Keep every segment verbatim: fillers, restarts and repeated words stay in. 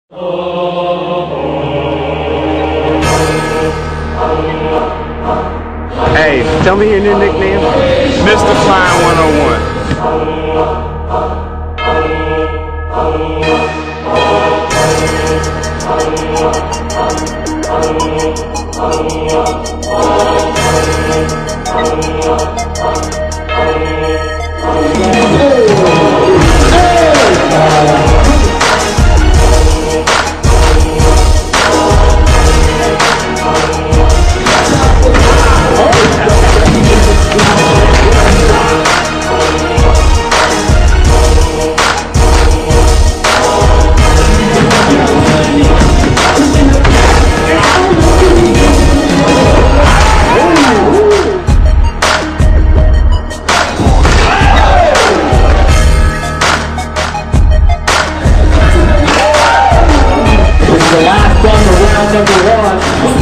Hey, tell me your new nickname. Mister Flying one oh one. The last one for round number one.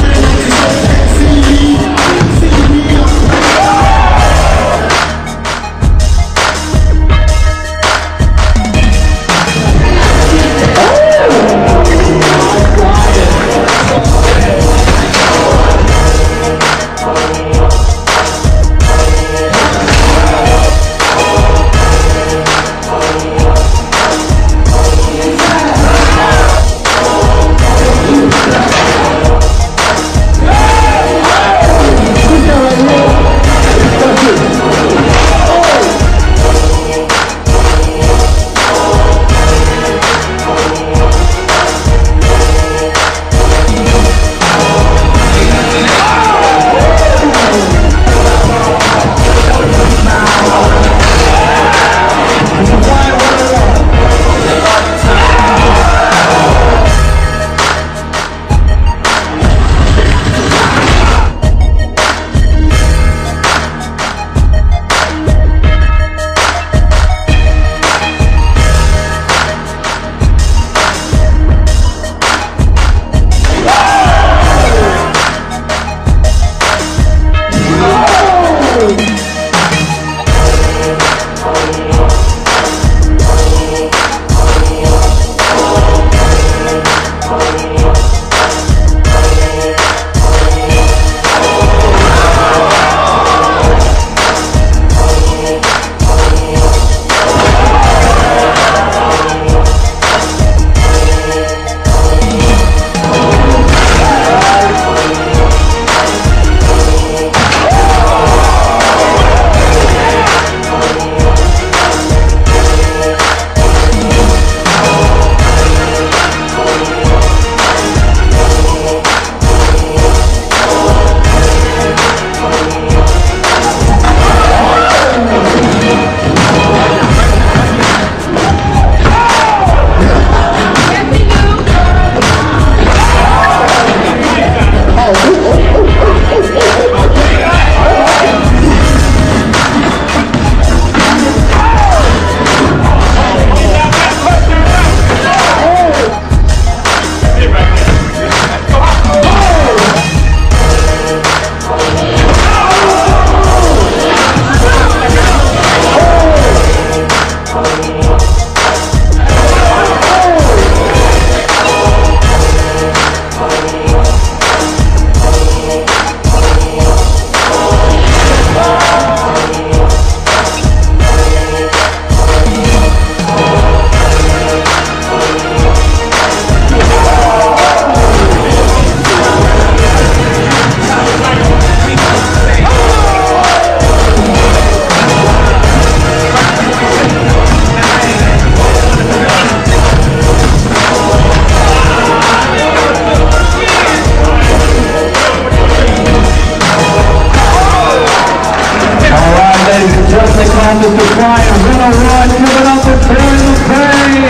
Mister Flying one oh one, giving up the turn to play.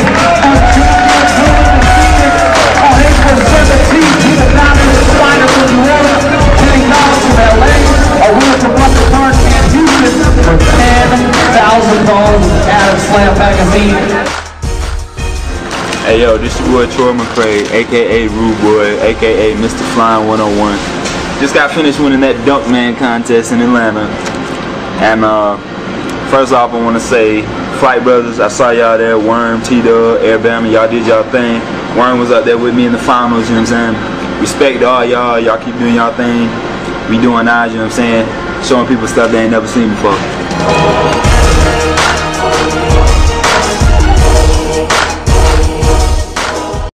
A eight for seventeen to the dominant Spider from New Orleans, ten dollars from L A, a winner from Buster Park and Houston for ten thousand dollars out of Slam Magazine. Hey yo, this your boy Troy McCray, aka Rude Boy, aka Mister Flying one oh one. Just got finished winning that Dunk Man contest in Atlanta. And uh, first off, I want to say, Flight Brothers, I saw y'all there, Worm, T-Dub, Airbama, y'all did y'all thing. Warren was up there with me in the finals, you know what I'm saying? Respect to all y'all, y'all keep doing y'all thing. We doing ours, you know what I'm saying? Showing people stuff they ain't never seen before.